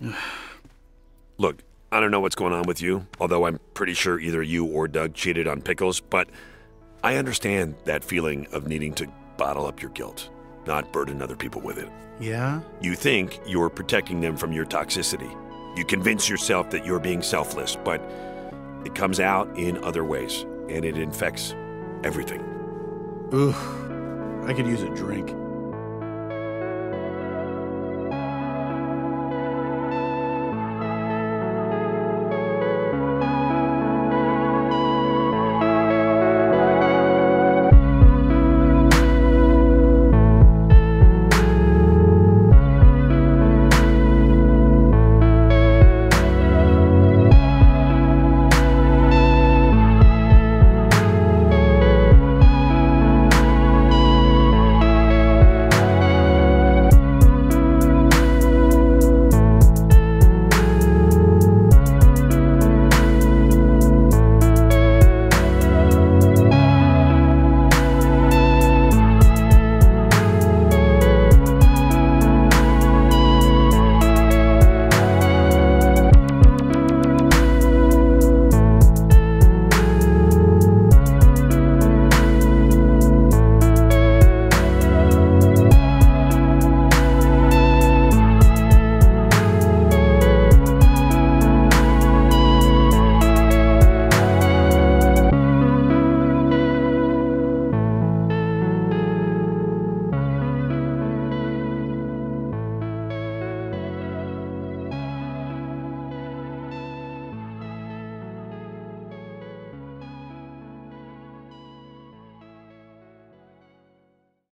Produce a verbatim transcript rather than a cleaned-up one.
Look, I don't know what's going on with you, although I'm pretty sure either you or Doug cheated on Pickles, but I understand that feeling of needing to bottle up your guilt, not burden other people with it. Yeah? You think you're protecting them from your toxicity. You convince yourself that you're being selfless, but it comes out in other ways, and it infects everything. Ugh, I could use a drink.